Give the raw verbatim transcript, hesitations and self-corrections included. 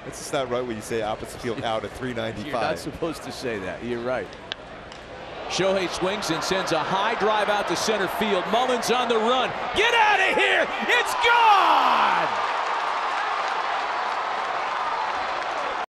It's just not right when you say opposite field out at three ninety-five. You're not supposed to say that. You're right. Shohei swings and sends a high drive out to center field. Mullins on the run. Get out of here! It's gone!